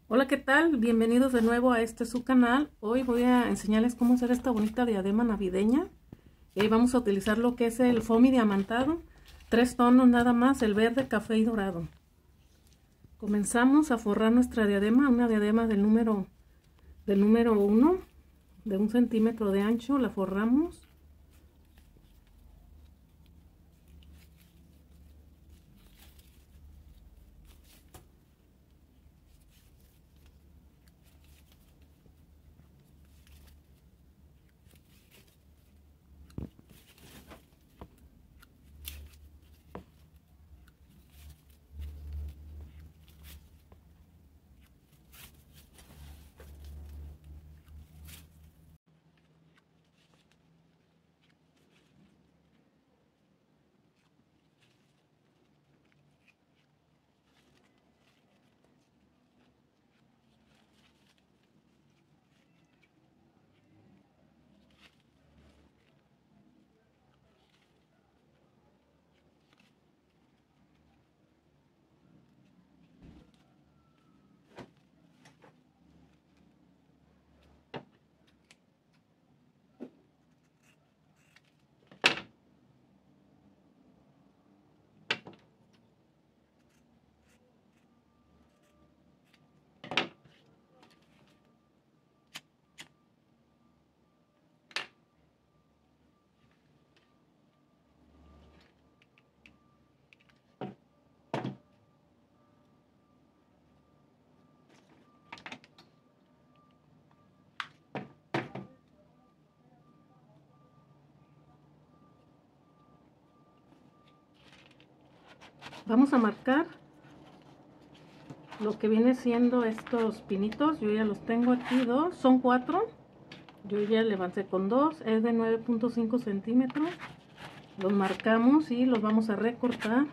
Hola, ¿qué tal? Bienvenidos de nuevo a su canal. Hoy voy a enseñarles cómo hacer esta bonita diadema navideña. Y vamos a utilizar lo que es el foamy diamantado, 3 tonos nada más, el verde, café y dorado. Comenzamos a forrar nuestra diadema, una diadema del número 1, de 1 centímetro de ancho, la forramos. Vamos a marcar lo que viene siendo estos pinitos. Yo ya los tengo aquí, son 4. Yo ya le avancé con 2, es de 9.5 centímetros. Los marcamos y los vamos a recortar.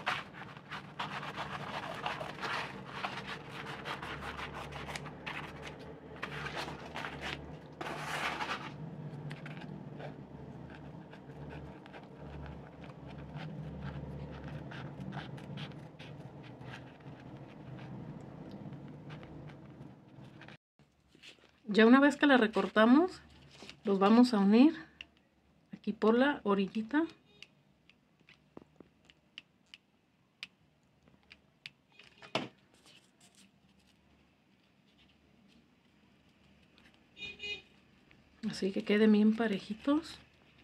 Ya una vez que la recortamos, los vamos a unir aquí por la orillita. Así que queden bien parejitos.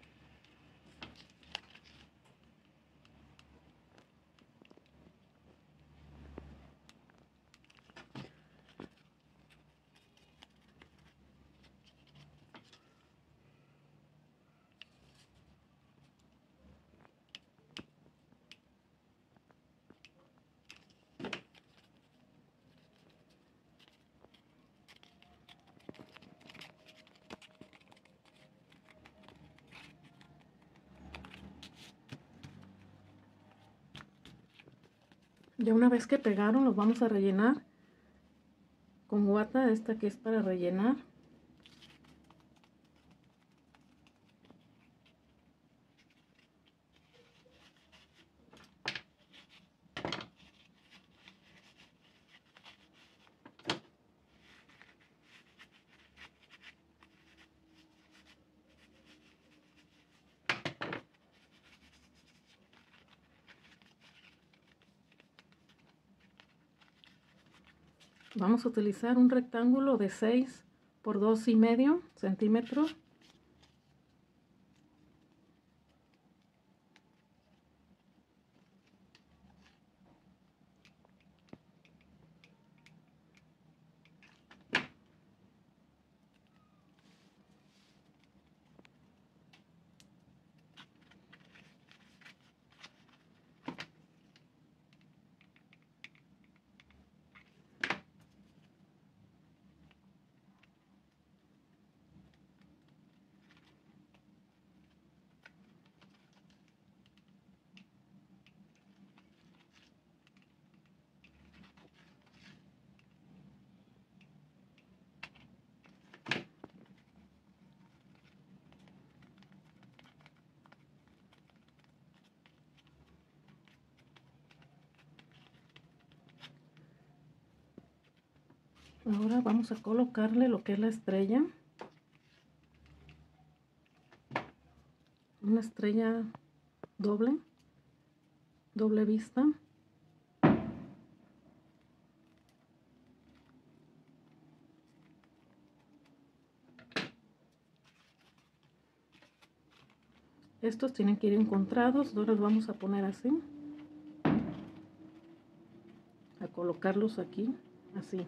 Ya una vez que pegaron, los vamos a rellenar con guata, esta que es para rellenar. Vamos a utilizar un rectángulo de 6 por 2,5 centímetros. Ahora vamos a colocarle lo que es la estrella. Una estrella doble vista. Estos tienen que ir encontrados, ahora los vamos a poner así, a colocarlos aquí, así.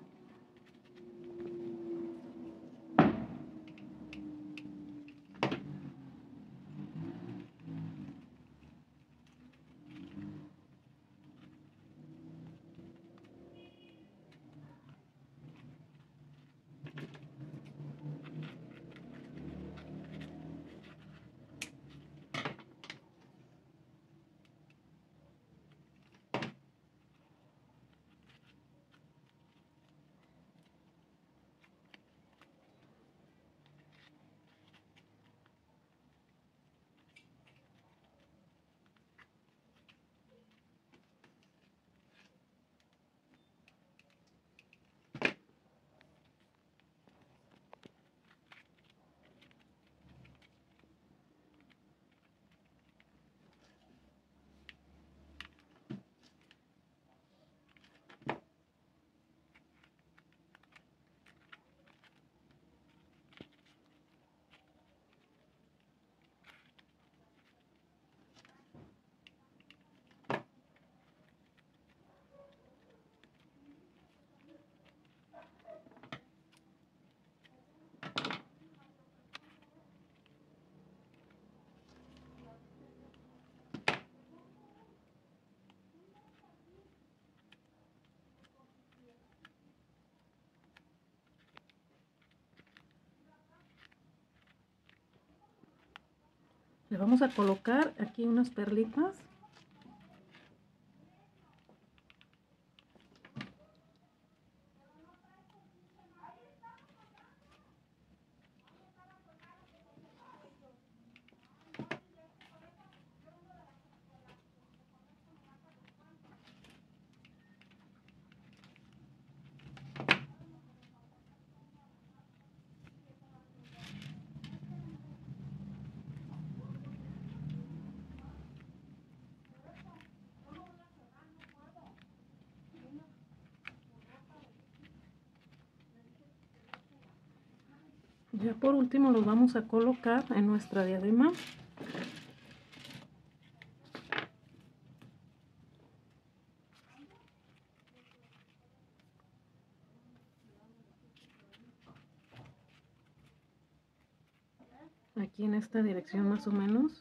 Le vamos a colocar aquí unas perlitas. Ya por último los vamos a colocar en nuestra diadema. Aquí en esta dirección más o menos.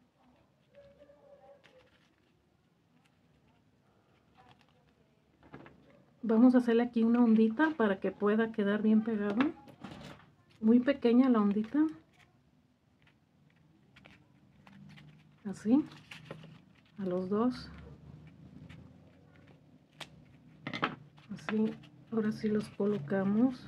Vamos a hacerle aquí una ondita para que pueda quedar bien pegado. Muy pequeña la ondita. Así. A los dos. Así. Ahora sí los colocamos.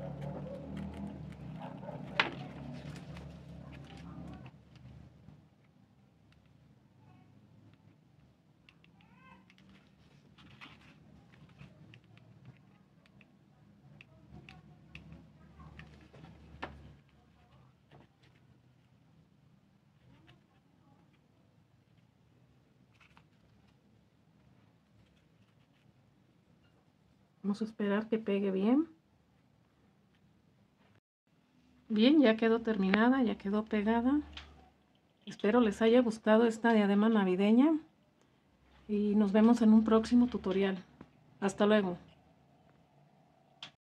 Vamos a esperar que pegue bien. Bien, ya quedó terminada, ya quedó pegada. Espero les haya gustado esta diadema navideña y nos vemos en un próximo tutorial. Hasta luego.